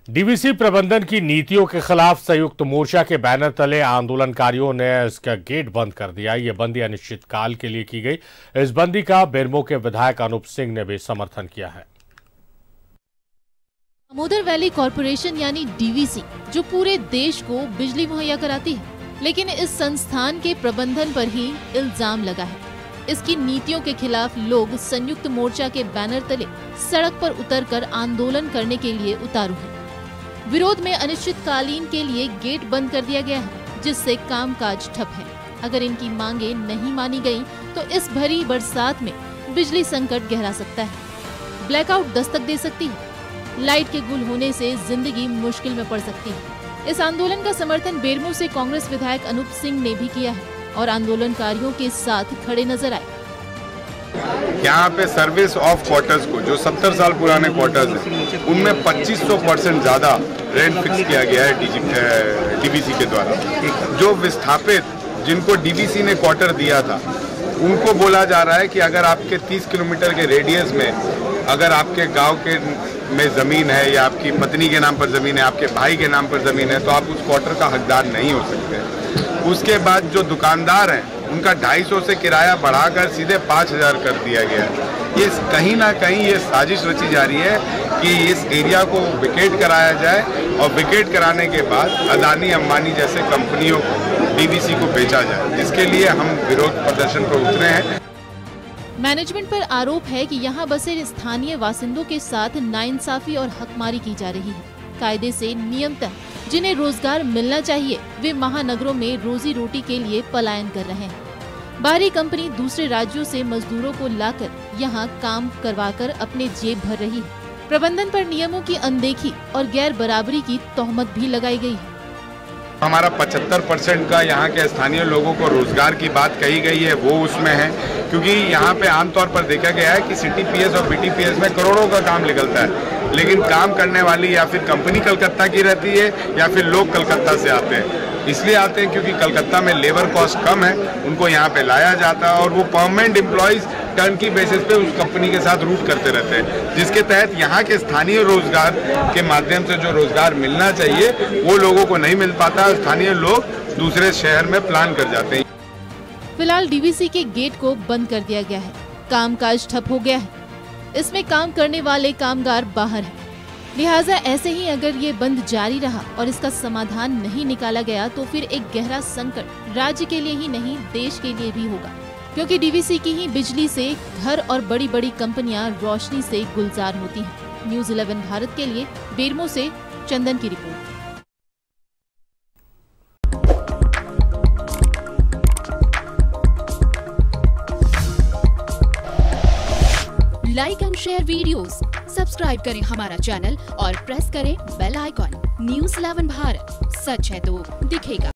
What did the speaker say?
DVC प्रबंधन की नीतियों के खिलाफ संयुक्त मोर्चा के बैनर तले आंदोलनकारियों ने इसका गेट बंद कर दिया। ये बंदी अनिश्चितकाल के लिए की गई। इस बंदी का बेरमो के विधायक अनूप सिंह ने भी समर्थन किया है। दामोदर वैली कॉरपोरेशन यानी डीवीसी जो पूरे देश को बिजली मुहैया कराती है, लेकिन इस संस्थान के प्रबंधन पर ही इल्जाम लगा है। इसकी नीतियों के खिलाफ लोग संयुक्त मोर्चा के बैनर तले सड़क पर उतरकर आंदोलन करने के लिए उतारू हैं। विरोध में अनिश्चितकालीन के लिए गेट बंद कर दिया गया है, जिससे कामकाज ठप है। अगर इनकी मांगे नहीं मानी गयी तो इस भरी बरसात में बिजली संकट गहरा सकता है। ब्लैकआउट दस्तक दे सकती है। लाइट के गुल होने से जिंदगी मुश्किल में पड़ सकती है। इस आंदोलन का समर्थन बेरमो से कांग्रेस विधायक अनूप सिंह ने भी किया है और आंदोलनकारियों के साथ खड़े नजर आए। यहाँ पे सर्विस ऑफ क्वार्टर्स को जो 70 साल पुराने क्वार्टर्स हैं, उनमें 2500% ज्यादा रेंट फिक्स किया गया है डीवीसी के द्वारा। जो विस्थापित जिनको डीवीसी ने क्वार्टर दिया था, उनको बोला जा रहा है कि अगर आपके 30 किलोमीटर के रेडियस में अगर आपके गांव के में ज़मीन है या आपकी पत्नी के नाम पर ज़मीन है, आपके भाई के नाम पर ज़मीन है, तो आप उस क्वार्टर का हकदार नहीं हो सकते। उसके बाद जो दुकानदार हैं, उनका 250 से किराया बढ़ाकर सीधे 5000 कर दिया गया है। ये कहीं ना कहीं ये साजिश रची जा रही है कि इस एरिया को विकेट कराया जाए और विकेट कराने के बाद अदानी अंबानी जैसे कंपनियों को डीवीसी को बेचा जाए, जिसके लिए हम विरोध प्रदर्शन पर उतरे हैं। मैनेजमेंट पर आरोप है कि यहाँ बसे स्थानीय बासिंदों के साथ नाइंसाफी और हकमारी की जा रही है। कायदे से नियमतः जिन्हें रोजगार मिलना चाहिए, वे महानगरों में रोजी रोटी के लिए पलायन कर रहे हैं। बाहरी कंपनी दूसरे राज्यों से मजदूरों को लाकर यहाँ काम करवाकर अपने जेब भर रही है। प्रबंधन पर नियमों की अनदेखी और गैर बराबरी की तोहमत भी लगाई गई है। हमारा 75% का यहाँ के स्थानीय लोगों को रोजगार की बात कही गई है, वो उसमें है, क्योंकि यहाँ पे आमतौर पर देखा गया है कि सीटीपीएस और बीटीपीएस में करोड़ों का काम निकलता है, लेकिन काम करने वाली या फिर कंपनी कलकत्ता की रहती है या फिर लोग कलकत्ता से आते हैं। इसलिए आते हैं क्योंकि कलकत्ता में लेबर कॉस्ट कम है, उनको यहाँ पे लाया जाता है और वो परमानेंट एम्प्लॉयज टर्न की बेसिस पे उस कंपनी के साथ रूट करते रहते हैं, जिसके तहत यहाँ के स्थानीय रोजगार के माध्यम से जो रोजगार मिलना चाहिए वो लोगों को नहीं मिल पाता। स्थानीय लोग दूसरे शहर में प्लान कर जाते हैं। फिलहाल डीवीसी के गेट को बंद कर दिया गया है। कामकाज ठप हो गया है। इसमें काम करने वाले कामगार बाहर हैं। लिहाजा ऐसे ही अगर ये बंद जारी रहा और इसका समाधान नहीं निकाला गया तो फिर एक गहरा संकट राज्य के लिए ही नहीं, देश के लिए भी होगा, क्योंकि डीवीसी की ही बिजली से घर और बड़ी बड़ी कंपनियां रोशनी से गुलजार होती हैं। न्यूज़ 11 भारत के लिए बेरमो से चंदन की report. Like and share videos, subscribe करें हमारा चैनल और प्रेस करें बेल आइकॉन। न्यूज़ 11 भारत, सच है तो दिखेगा।